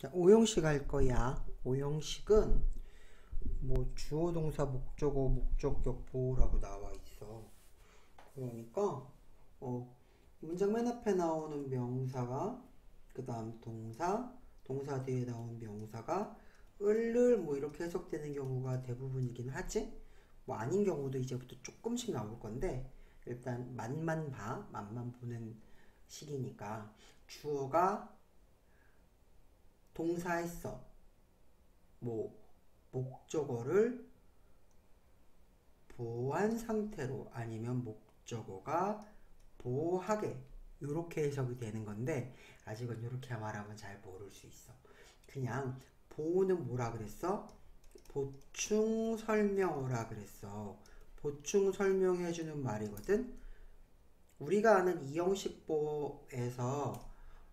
자, 오형식 할 거야. 오형식은 뭐 주어 동사 목적어 목적격 보호라고 나와 있어. 그러니까 문장 맨 앞에 나오는 명사가 그 다음 동사 뒤에 나온 명사가 을을 뭐 이렇게 해석되는 경우가 대부분이긴 하지. 뭐 아닌 경우도 이제부터 조금씩 나올 건데 일단 맛만 보는 식이니까 주어가 동사했어. 뭐 목적어를 보호한 상태로 아니면 목적어가 보호하게 이렇게 해석이 되는 건데 아직은 이렇게 말하면 잘 모를 수 있어. 그냥 보호는 뭐라 그랬어? 보충 설명어라 그랬어. 보충 설명해주는 말이거든. 우리가 아는 이형식 보호에서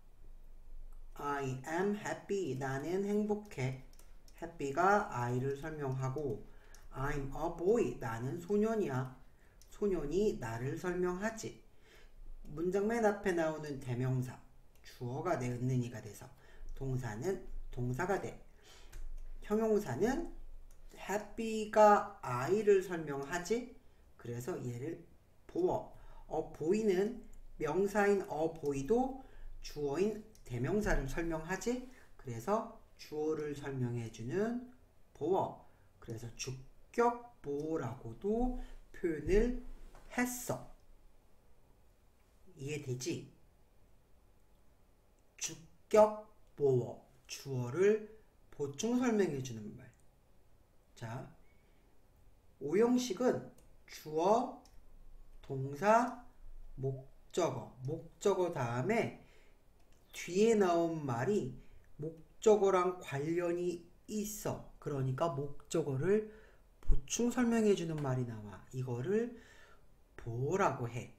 I am happy. 나는 행복해. happy가 I를 설명하고 I'm a boy. 나는 소년이야. 소년이 나를 설명하지. 문장 맨 앞에 나오는 대명사. 주어가 내 은는이가 돼서 동사는 동사가 돼. 형용사는 happy가 I를 설명하지. 그래서 얘를 보어. a boy는 명사인 a boy도 주어인 대명사를 설명하지. 그래서 주어를 설명해주는 보어. 그래서 주격 보어라고도 표현을 했어. 이해되지? 주격 보어. 주어를 보충 설명해주는 말. 자, 오형식은 주어, 동사, 목적어. 목적어 다음에 뒤에 나온 말이 목적어랑 관련이 있어. 그러니까 목적어를 보충 설명해주는 말이 나와. 이거를 보라고 해.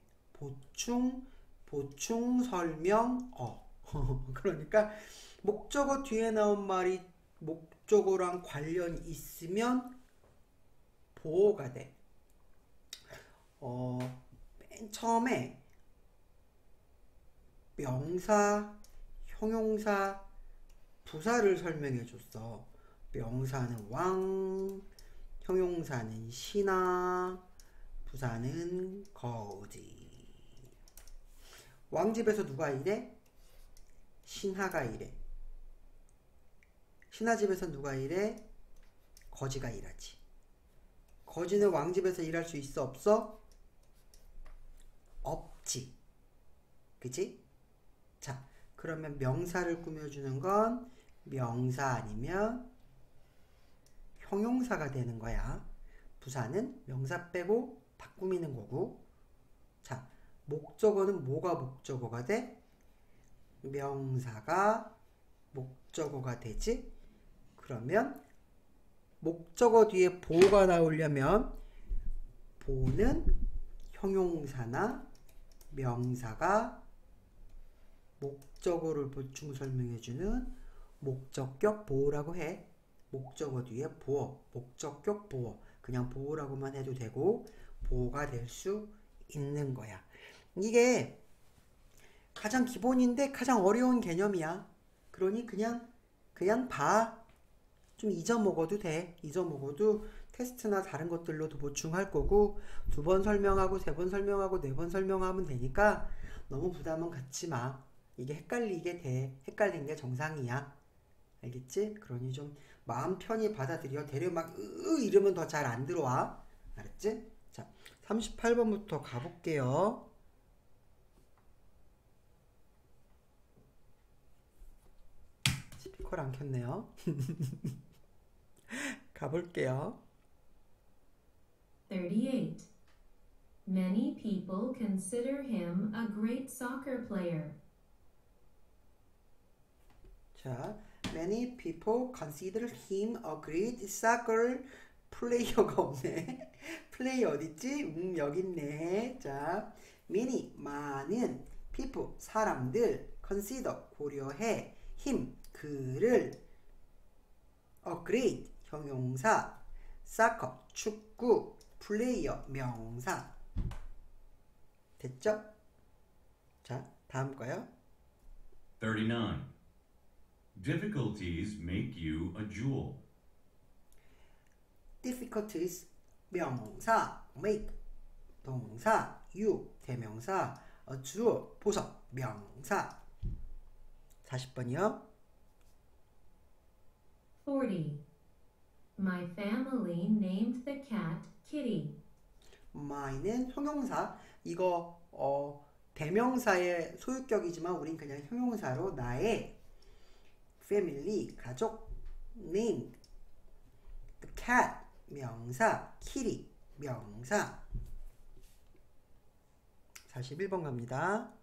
보충 설명어. 그러니까 목적어 뒤에 나온 말이 목적어랑 관련이 있으면 보호가 돼. 맨 처음에 명사, 형용사, 부사를 설명해 줬어. 명사는 왕, 형용사는 신하, 부사는 거지. 왕집에서 누가 일해? 신하가 일해. 신하집에서 누가 일해? 거지가 일하지. 거지는 왕집에서 일할 수 있어? 없어? 없지. 그치? 자, 그러면 명사를 꾸며주는 건 명사 아니면 형용사가 되는 거야. 부사는 명사 빼고 다 꾸미는 거고. 자, 목적어는 뭐가 목적어가 돼? 명사가 목적어가 되지? 그러면 목적어 뒤에 보가 나오려면 보는 형용사나 명사가 목적어를 보충 설명해주는 목적격 보호라고 해. 목적어 뒤에 보어, 목적격 보어. 그냥 보호라고만 해도 되고 보호가 될 수 있는 거야. 이게 가장 기본인데 가장 어려운 개념이야. 그러니 그냥 봐. 좀 잊어먹어도 돼. 잊어먹어도 테스트나 다른 것들로도 보충할 거고 2번 설명하고 3번 설명하고 4번 설명하면 되니까 너무 부담은 갖지 마. 이게 헷갈리게 돼. 헷갈린 게 정상이야. 알겠지? 그러니 좀 마음 편히 받아들여. 대려 막 이러면 더 잘 안 들어와. 알았지? 자, 38번부터 가볼게요. 스피커를 안 켰네요. 가볼게요. 38. Many people consider him a great soccer player. 자, many people consider him a great soccer player가 없네. 플레이 어딨지? 여기 있네. 자, many, 많은 people, 사람들 consider, 고려해 him, 그를 a great, 형용사 soccer, 축구 player, 명사 됐죠? 자, 다음 거요. 39. Difficulties make you a jewel. difficulties 명사 make 동사 you 대명사 a jewel 보석 명사 40번이요. 40. My family named the cat Kitty. my는 형용사 이거 대명사의 소유격이지만 우린 그냥 형용사로 나의 family 가족 named the cat 명사 kitty 명사 41번 갑니다.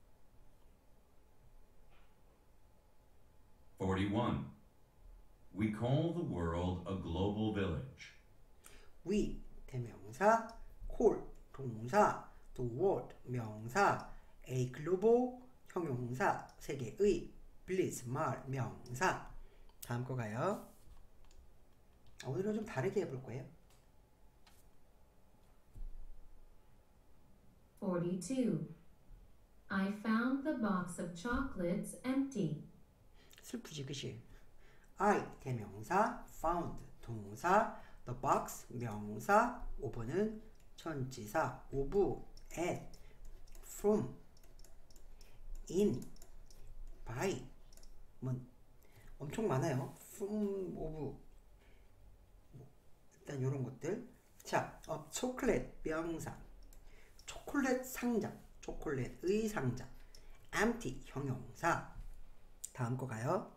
41. We call the world a global village. we 대명사 call 동사 the world 명사 a global 형용사 세계의 bliss 마을 명사 다음 거 가요. 오늘은 좀 다르게 해볼 거예요. 42. I found the box of chocolates empty. 슬프지 그치? I 대명사 found 동사 the box 명사 5번은 전치사 of at from in by 뭐 엄청 많아요. from of 일단 이런 것들 자 초콜릿 명사 초콜릿 상자 초콜릿의 상자 empty 형용사 다음 거 가요.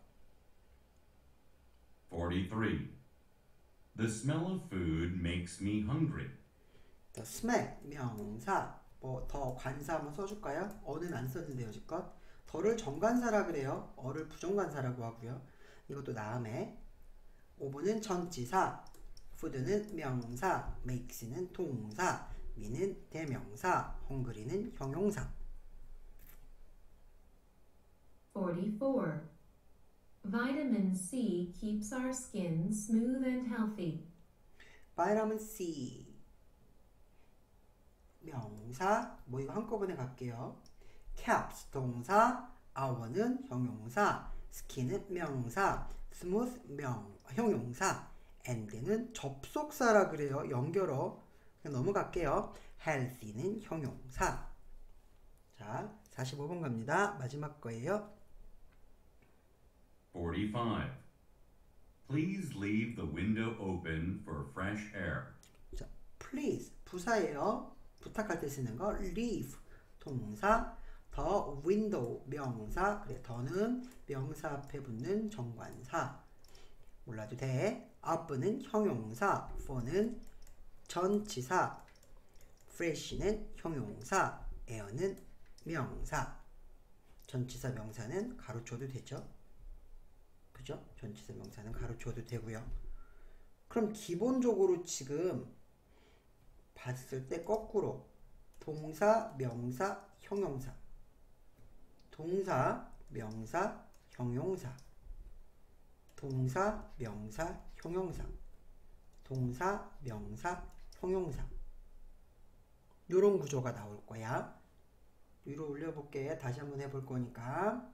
43. The smell of food makes me hungry. The smell 명사 뭐 더 관사 한번 써줄까요? 어는 안 썼는데요 여지껏 더를 정관사라 그래요. 어를 부정관사라고 하고요. 이것도 다음에 5번은 전치사 food는 명사 makes는 동사 me는 대명사 hungry는 형용사 44. Vitamin C keeps our skin smooth and healthy. vitamin C 명사 뭐 이거 한꺼번에 갈게요. keeps 동사 our는 형용사 skin은 명사 smooth 형용사 and는 접속사라 그래요. 연결어 그냥 넘어갈게요. healthy는 형용사 자 45번 갑니다. 마지막 거예요. 45. Please leave the window open for fresh air. 자, please 부사예요. 부탁할 때 쓰는 거 leave 동사 the window 명사 그래 더는 명사 앞에 붙는 정관사 몰라도 돼. up는 형용사 for는 전치사 fresh는 형용사 air는 명사 전치사 명사는 가로쳐도 되죠. 그죠? 전치사 명사는 가로쳐도 되고요. 그럼 기본적으로 지금 봤을 때 거꾸로 동사, 명사, 형용사 동사, 명사, 형용사 동사, 명사, 형용사 동사, 명사, 형용사 이런 구조가 나올 거야. 위로 올려볼게. 다시 한번 해볼 거니까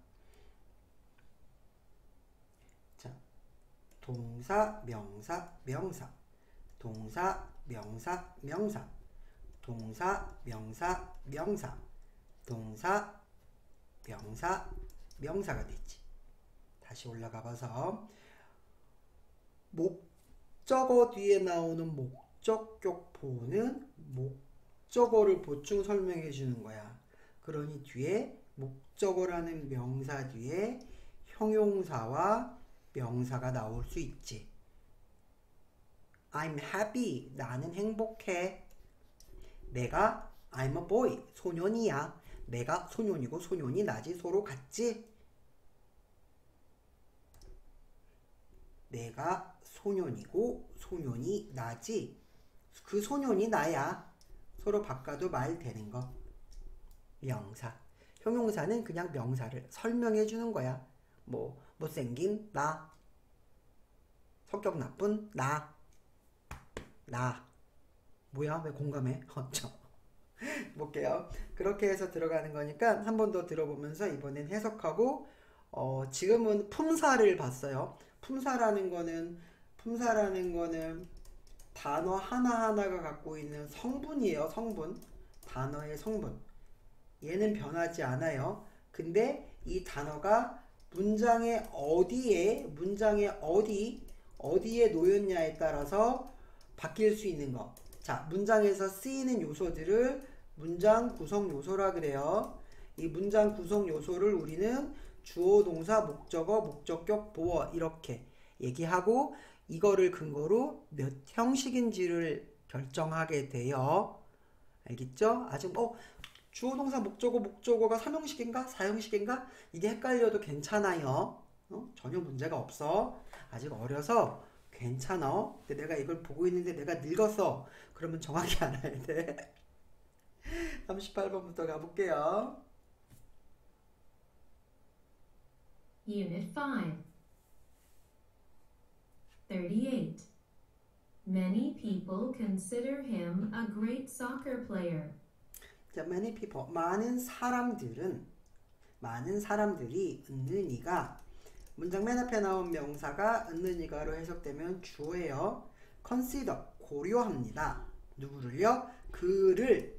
자, 동사, 명사, 명사 동사, 명사, 명사 동사, 명사, 명사 동사, 명사, 명사가 됐지. 다시 올라가 봐서 목적어 뒤에 나오는 목적격보는 목적어를 보충 설명해 주는 거야. 그러니 뒤에 목적어라는 명사 뒤에 형용사와 명사가 나올 수 있지. I'm happy. 나는 행복해. 내가 I'm a boy. 소년이야. 내가 소년이고 소년이 나지. 서로 같지? 내가 소년이고 소년이 나지. 그 소년이 나야. 서로 바꿔도 말 되는 거. 명사. 형용사는 그냥 명사를 설명해 주는 거야. 뭐 못생긴 나. 성격 나쁜 나. 뭐야? 왜 공감해? 볼게요. 그렇게 해서 들어가는 거니까 한 번 더 들어보면서 이번엔 해석하고 지금은 품사를 봤어요. 품사라는 거는 단어 하나하나가 갖고 있는 성분이에요. 성분. 단어의 성분. 얘는 변하지 않아요. 근데 이 단어가 문장의 어디에 놓였냐에 따라서 바뀔 수 있는 거. 자, 문장에서 쓰이는 요소들을 문장 구성 요소라 그래요. 이 문장 구성 요소를 우리는 주어, 동사, 목적어, 목적격, 보어 이렇게 얘기하고 이거를 근거로 몇 형식인지를 결정하게 돼요. 알겠죠? 아직 주어, 동사, 목적어가 3형식인가? 4형식인가? 이게 헷갈려도 괜찮아요. 전혀 문제가 없어. 아직 어려서 괜찮아. 근데 내가 이걸 보고 있는데 내가 늙었어. 그러면 정확히 알아야 돼. 38번부터 가볼게요. Unit 5. 38. Many people consider him a great soccer player. 자, many people, 많은 사람들이 은는이가 문장 맨 앞에 나온 명사가 은는이가로 해석되면 주어예요. consider, 고려합니다. 누구를요? 그를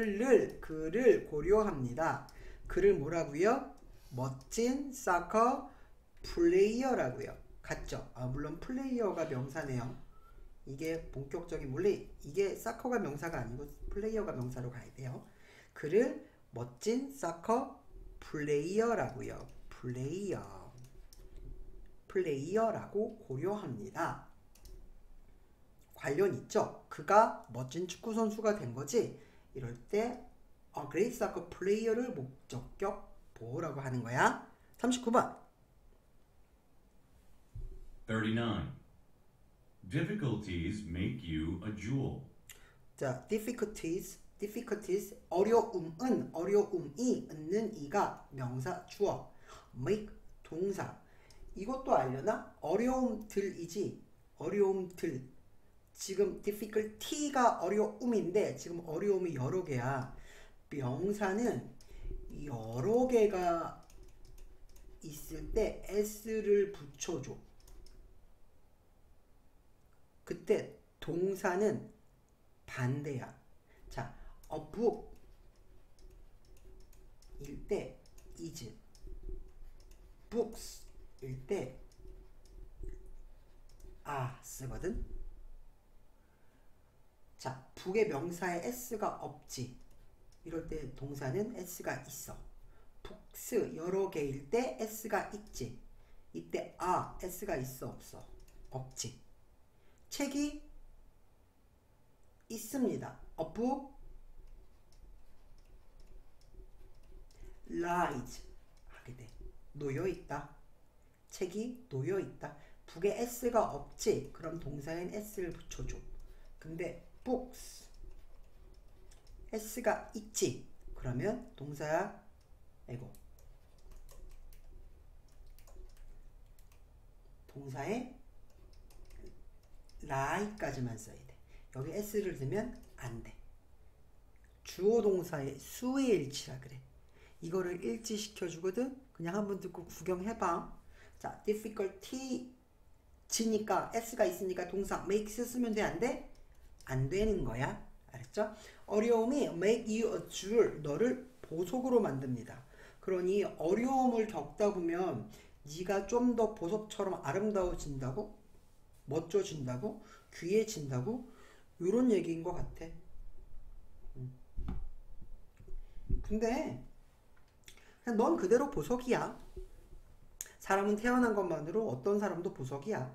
고려합니다. 그를 뭐라고요? 멋진 사커 플레이어라고요. 같죠? 물론 플레이어가 명사네요. 이게 본격적인 물리, 이게 사커가 명사가 아니고 플레이어가 명사로 가야 돼요. 그를 멋진 사커 플레이어라고요. 플레이어라고 고려합니다. 관련 있죠? 그가 멋진 축구 선수가 된 거지. 이럴 때 a great soccer player를 목적격 보호라고 하는 거야. 39번. 39. Difficulties make you a jewel. 자, difficulties, 어려움이 있는 이가 명사 주어, make 동사. 이것도 알려나? 어려움들이지. 어려움들. 지금 difficulty가 어려움인데 지금 어려움이 여러 개야. 명사는 여러 개가 있을 때 s를 붙여줘. 그때 동사는 반대야. 자, a book 일 때 is, books 일 때 are 쓰거든. 자, 북의 명사에 s가 없지. 이럴 때 동사는 s가 있어. books 여러 개일 때 s가 있지. 이때 s가 있어 없어? 없지. 책이 있습니다. A book lies 하게 돼. 놓여 있다. 책이 놓여 있다. 북에 s가 없지. 그럼 동사엔 s를 붙여줘. 근데 books s가 있지. 그러면 동사야. 동사에 lie까지만 써야 돼. 여기 s를 넣으면 안 돼. 주어 동사의 수의 일치라 그래. 이거를 일치시켜 주거든. 그냥 한번 듣고 구경해봐. 자, difficulty 지니까 s가 있으니까 동사 makes 쓰면 돼? 안 돼? 안 되는 거야. 알았죠? 어려움이 make you a jewel, 너를 보석으로 만듭니다. 그러니 어려움을 겪다 보면 네가 좀 더 보석처럼 아름다워진다고? 멋져진다고? 귀해진다고? 이런 얘기인 것 같아. 근데 그냥 넌 그대로 보석이야. 사람은 태어난 것만으로 어떤 사람도 보석이야.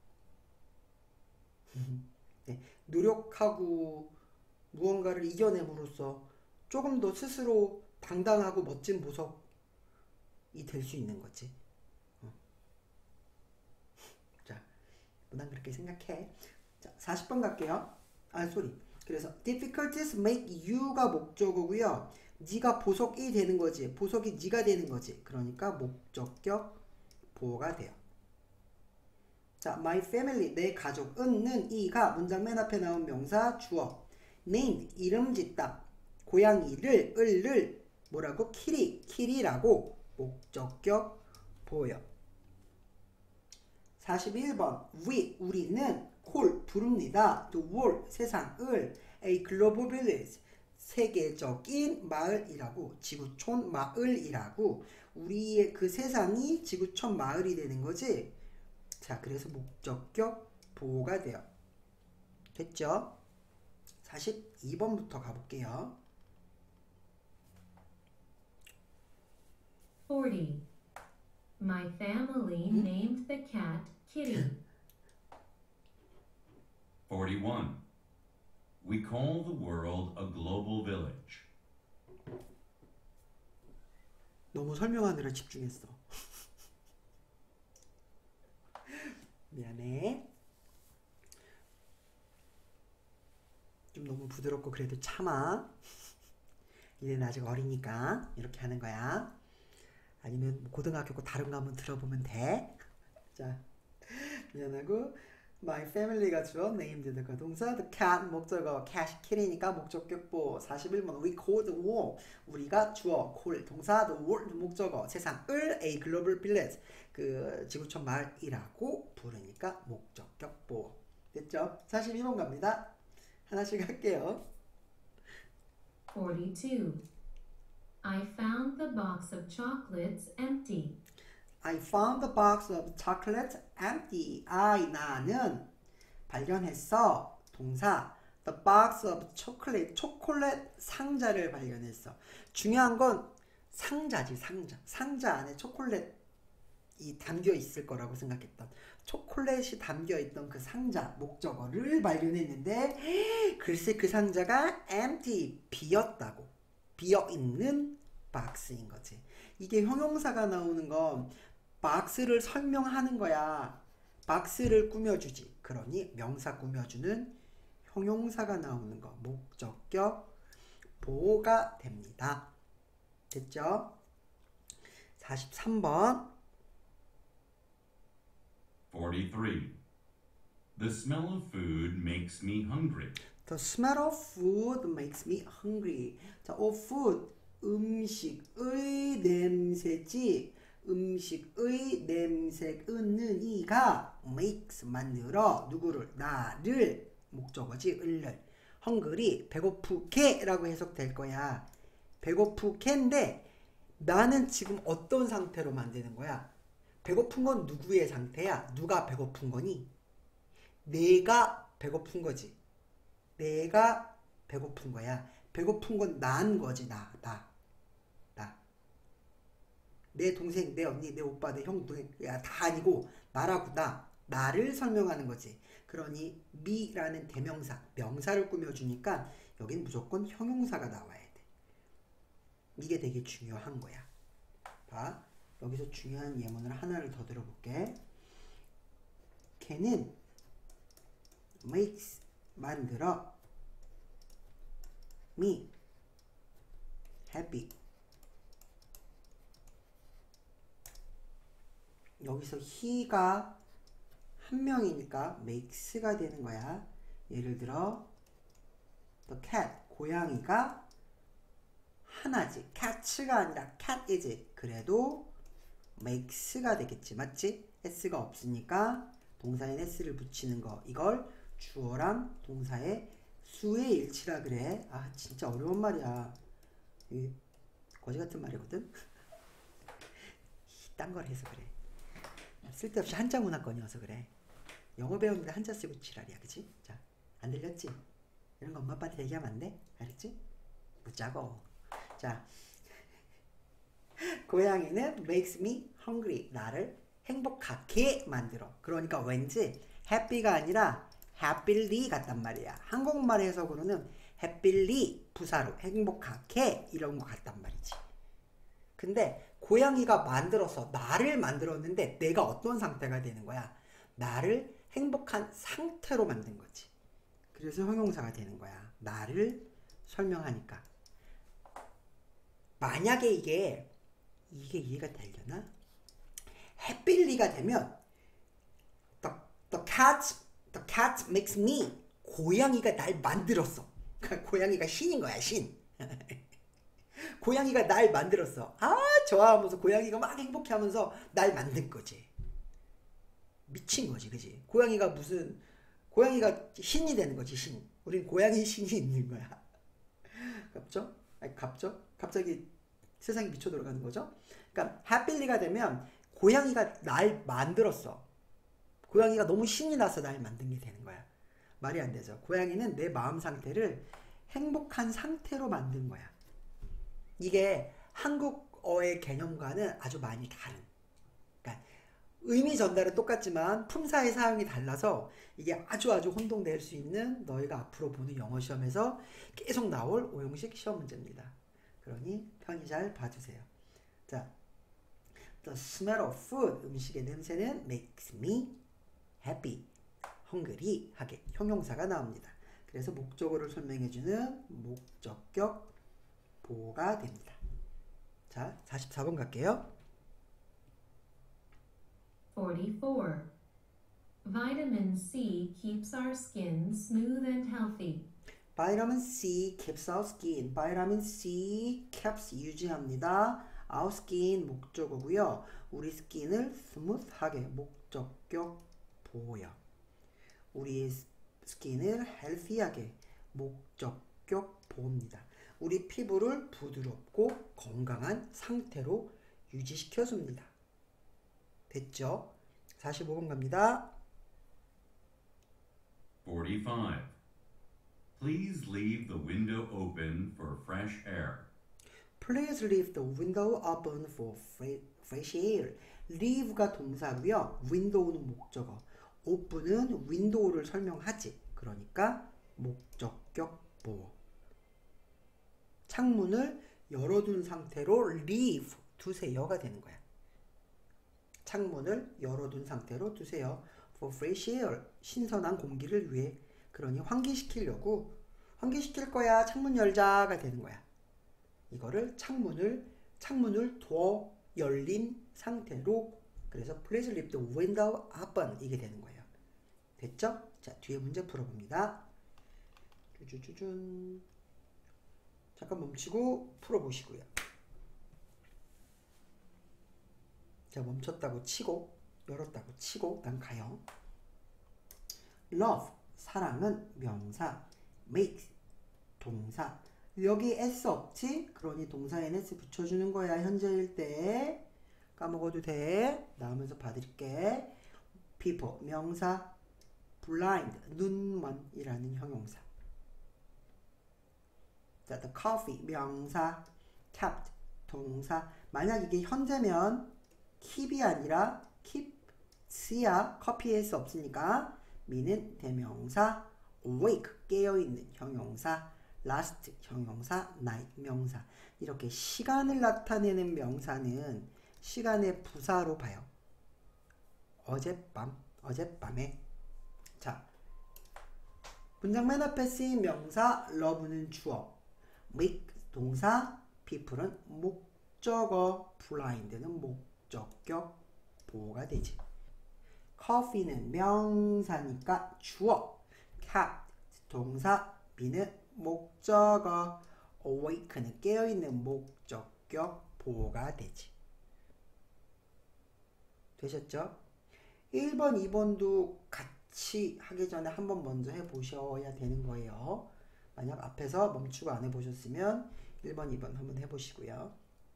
네, 노력하고 무언가를 이겨냄으로써 조금 더 스스로 당당하고 멋진 보석이 될 수 있는 거지. 자, 난 그렇게 생각해. 자, 40번 갈게요. 그래서 difficulties make you가 목적어고요. 네가 보석이 되는 거지. 보석이 네가 되는 거지. 그러니까 목적격 보호가 돼요. 자, my family, 내 가족은 이가 문장 맨 앞에 나온 명사 주어. named, 이름 짓다. 고양이를 뭐라고? 키리라고 목적격 보여. 41번 우리는 call 부릅니다. the world 세상을 a global village 세계적인 마을이라고 지구촌 마을이라고 우리의 그 세상이 지구촌 마을이 되는 거지. 자, 그래서 목적격 보호가 돼요. 됐죠? 42번부터 가볼게요. 40. My family named the cat Kitty. 41. We call the world a global village. 너무 설명하느라 집중했어. 미안해. 좀 너무 부드럽고 그래도 참아. 얘는 아직 어리니까 이렇게 하는 거야. 아니면 고등학교고 다른 거 한번 들어보면 돼. 자, 미안하고 My family가 주어 named 가 동사 the cat 목적어 cat kitty니까 목적격 보호. 41번 we call the world 우리가 주어 call 동사 the world 목적어 세상을 a global village 그 지구촌 마을이라고 부르니까 목적격 보호. 됐죠? 42번 갑니다. 하나씩 할게요. 42. I found the box of chocolates empty. I found the box of chocolates empty. 나는 발견했어. 동사 the box of chocolate 초콜릿 상자를 발견했어. 중요한 건 상자지. 상자 안에 초콜릿이 담겨 있을 거라고 생각했던 초콜릿이 담겨 있던 그 상자 목적어를 발견했는데 글쎄 그 상자가 empty 비었다고. 비어있는 박스인 거지. 이게 형용사가 나오는 건 박스를 설명하는 거야. 박스를 꾸며주지. 그러니 명사 꾸며주는 형용사가 나오는 거. 목적격 보호가 됩니다. 됐죠? 43번 43. The smell of food makes me hungry. The smell of food makes me hungry. 자, of food 음식의 냄새지. 음식의 냄새는 이가 makes 만들어 누구를 나를 목적어지 을을 hungry 배고프게 라고 해석될 거야. 배고프게인데 나는 지금 어떤 상태로 만드는 거야? 배고픈 건 누구의 상태야? 누가 배고픈 거니? 내가 배고픈 거지. 내가 배고픈 거야. 배고픈 건 난 거지. 나. 내 동생, 내 언니, 내 오빠, 내 형, 동생 다 아니고 나라고 나를 설명하는 거지. 그러니 me라는 대명사, 명사를 꾸며주니까 여긴 무조건 형용사가 나와야 돼. 이게 되게 중요한 거야. 봐, 여기서 중요한 예문을 하나를 더 들어볼게. 걔는 makes 만들어 me happy. 여기서 he가 한 명이니까 makes가 되는 거야. 예를 들어 the cat 고양이가 하나지. cat가 아니라 cat이지. 그래도 makes가 되겠지. 맞지? s가 없으니까 동사에 s를 붙이는 거. 이걸 주어랑 동사의 수의 일치라 그래. 아 진짜 어려운 말이야. 거지 같은 말이거든. 딴 걸 해서 그래. 쓸데없이 한자 문화권이어서 그래. 영어 배우는데 한자 쓰고 지랄이야. 그치? 자, 안 들렸지? 이런 거 엄마 아빠한테 얘기하면 안 돼? 알았지? 묻자고. 자, 고양이는 makes me hungry. 나를 행복하게 만들어. 그러니까 왠지 happy가 아니라 happily 같단 말이야. 한국말 해석으로는 happily 부사로 행복하게 이런 거 같단 말이지. 근데 고양이가 만들어서 나를 만들었는데 내가 어떤 상태가 되는 거야? 나를 행복한 상태로 만든 거지. 그래서 형용사가 되는 거야. 나를 설명하니까. 만약에 이게 이해가 되려나? happy가 되면 the cat makes me 고양이가 날 만들었어. 그러니까 고양이가 신인 거야. 신. 고양이가 날 만들었어. 아, 좋아하면서 고양이가 막 행복해하면서 날 만든 거지. 미친 거지, 그지? 고양이가 신이 되는 거지, 신. 우린 고양이 신이 있는 거야. 갑죠? 아니, 갑자기 세상이 미쳐 돌아가는 거죠? 그러니까 happy가 되면 고양이가 날 만들었어. 고양이가 너무 신이 나서 날 만든 게 되는 거야. 말이 안 되죠. 고양이는 내 마음 상태를 행복한 상태로 만든 거야. 이게 한국어의 개념과는 아주 많이 다른. 그러니까 의미 전달은 똑같지만 품사의 사용이 달라서 이게 아주 혼동될 수 있는 너희가 앞으로 보는 영어 시험에서 계속 나올 오형식 시험 문제입니다. 그러니 편히 잘 봐주세요. 자, The smell of food, 음식의 냄새는 makes me happy, hungry 하게 형용사가 나옵니다. 그래서 목적어를 설명해주는 목적격 보호가 됩니다. 자, 44번 갈게요. 44. Vitamin C keeps our skin smooth and healthy. Vitamin C keeps our skin. Vitamin C keeps 유지합니다. Our skin 목적어고요. 우리 스킨을 스무스하게 목적격 보호요. 우리 스킨을 헬시하게 목적격 보호입니다. 우리 피부를 부드럽고 건강한 상태로 유지시켜줍니다. 됐죠? 45번 갑니다. 45. Please leave the window open for fresh air. Please leave the window open for fresh air. leave가 동사고요. window는 목적어. open은 window를 설명하지. 그러니까 목적격 보호. 창문을 열어둔 상태로 leave 두세요가 되는 거야. 창문을 열어둔 상태로 두세요. For fresh air, 신선한 공기를 위해. 그러니 환기시키려고 환기시킬 거야. 창문 열자가 되는 거야. 이거를 창문을 더 열린 상태로, 그래서 please leave the window open 이게 되는 거예요. 됐죠? 자, 뒤에 문제 풀어봅니다. 쭈쭈쭈쭈. 잠깐 멈추고 풀어보시고요. 자, 멈췄다고 치고 열었다고 치고 난 가요. Love, 사랑은 명사, make, 동사. 여기 s 없지? 그러니 동사에 s 붙여주는 거야. 현재일 때. 까먹어도 돼. 나오면서 봐드릴게. people, 명사, blind, 눈먼이라는 형용사. 자, the coffee, 명사, kept, 동사. 만약 이게 현재면 keep이 아니라 keeps야. 커피에 s 없으니까 me는 대명사, awake, 깨어있는 형용사, last 형용사, night 명사. 이렇게 시간을 나타내는 명사는 시간의 부사로 봐요. 어젯밤에. 자, 문장 맨 앞에 쓰인 명사 love는 주어, make 동사, people은 목적어, blind는 목적격 보호가 되지. coffee는 명사니까 주어, kept 동사, me는 목적어, awake는 깨어있는 목적격 보호가 되지. 되셨죠? 1번, 2번도 같이 하기 전에 한번 먼저 해보셔야 되는 거예요. 만약 앞에서 멈추고 안 해보셨으면 1번, 2번 한번 해보시고요.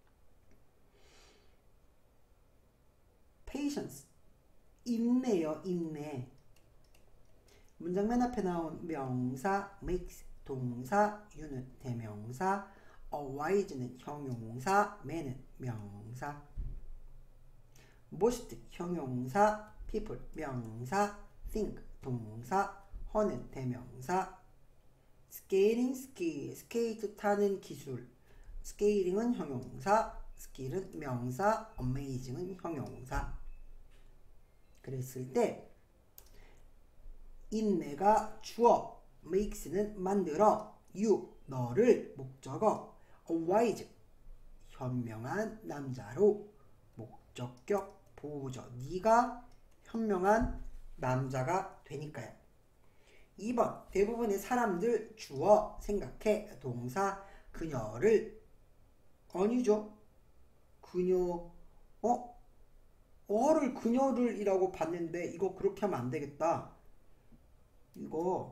patience, 인내요, 인내. 문장 맨 앞에 나온 명사, makes, 동사, you는 대명사, wise는 형용사, man은 명사. most, 형용사, people, 명사, think, 동사, her는 대명사. skating, ski, 스케이트 타는 기술. skating은 형용사, skill은 명사, amazing은 형용사. 그랬을 때 인내가 주어, makes는 만들어, you, 너를 목적어, wise, 현명한 남자로 목적격 보호죠. 네가 현명한 남자가 되니까요. 2번, 대부분의 사람들 주어, 생각해, 동사, 그녀를 아니죠. 그녀, 어를 그녀를이라고 봤는데 이거 그렇게 하면 안 되겠다. 이거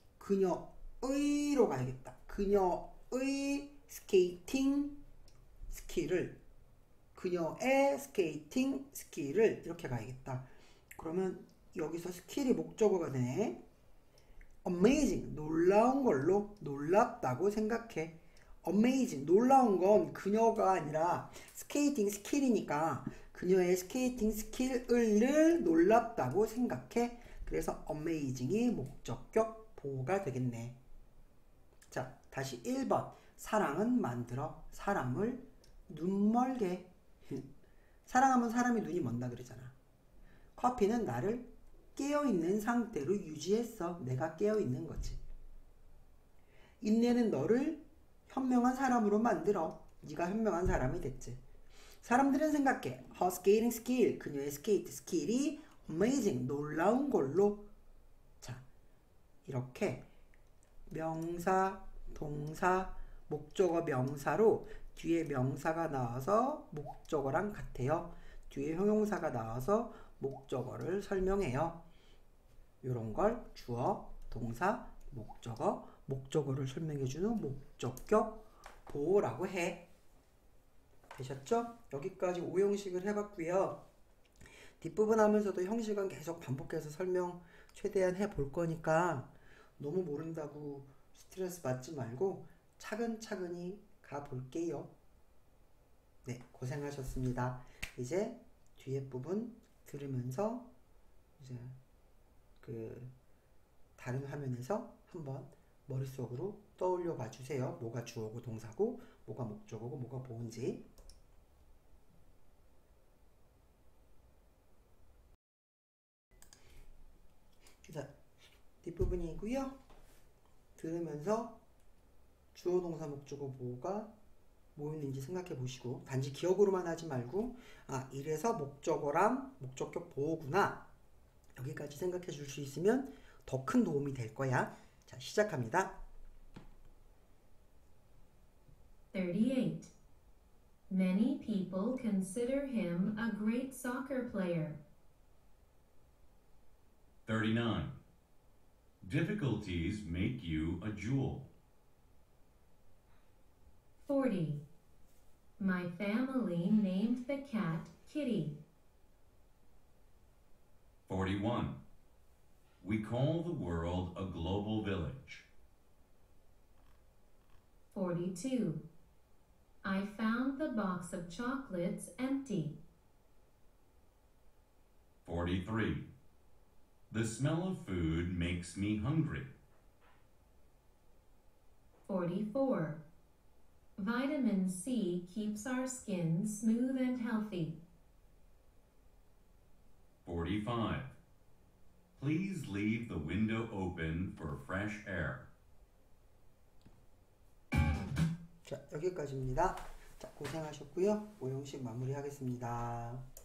그녀의로 가야겠다. 그녀의 스케이팅 스킬을, 그녀의 스케이팅 스킬을 이렇게 가야겠다. 그러면 여기서 스킬이 목적어가 되네. amazing, 놀라운 걸로, 놀랍다고 생각해. amazing, 놀라운 건 그녀가 아니라 스케이팅 스킬이니까 그녀의 스케이팅 스킬을 놀랍다고 생각해. 그래서 amazing이 목적격 보호가 되겠네. 자, 다시 1번. 사랑은 만들어 사람을 눈멀게. 사랑하면 사람이 눈이 먼다 그러잖아. 커피는 나를 깨어있는 상태로 유지했어. 내가 깨어있는 거지. 인내는 너를 현명한 사람으로 만들어. 네가 현명한 사람이 됐지. 사람들은 생각해. Her skating skill, 그녀의 스케이트 스킬이 amazing, 놀라운 걸로. 자, 이렇게 명사, 동사, 목적어, 명사로 뒤에 명사가 나와서 목적어랑 같아요. 뒤에 형용사가 나와서 목적어를 설명해요. 이런 걸 주어, 동사, 목적어, 목적어를 설명해주는 목적격 보호라고 해. 되셨죠? 여기까지 5형식을 해봤고요. 뒷부분 하면서도 형식은 계속 반복해서 설명 최대한 해볼 거니까 너무 모른다고 스트레스 받지 말고 차근차근히 가볼게요. 네, 고생하셨습니다. 이제 뒤에 부분 들으면서 이제 다른 화면에서 한번 머릿속으로 떠올려 봐 주세요. 뭐가 주어고 동사고, 뭐가 목적어고, 뭐가 보호인지. 자, 뒷부분이고요. 들으면서 주어, 동사, 목적어, 보호가 뭐 있는지 생각해 보시고, 단지 기억으로만 하지 말고, 아, 이래서 목적어랑 목적격 보호구나, 여기까지 생각해 줄 수 있으면 더 큰 도움이 될 거야. 자, 시작합니다. 38. Many people consider him a great soccer player. 39. Difficulties make you a jewel. 40. My family named the cat Kitty. 41. We call the world a global village. 42. I found the box of chocolates empty. 43. The smell of food makes me hungry. 44. Vitamin C keeps our skin smooth and healthy. 45. Please leave the window open for fresh air. 자, 여기까지입니다. 자, 고생하셨고요. 5형식 마무리하겠습니다.